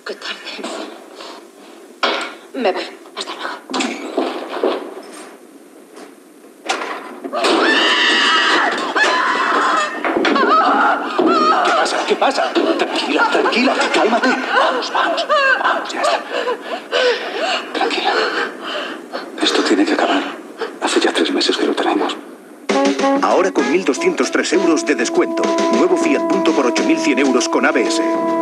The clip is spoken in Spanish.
Qué tarde. Me voy. Hasta luego. ¿Qué pasa? ¿Qué pasa? Tranquila, tranquila. Cálmate. Vamos, vamos. Vamos, ya está. Tranquila. Esto tiene que acabar. Hace ya 3 meses que lo tenemos. Ahora con 1.203 euros de descuento. Nuevo Fiat Punto por 8.100 euros con ABS.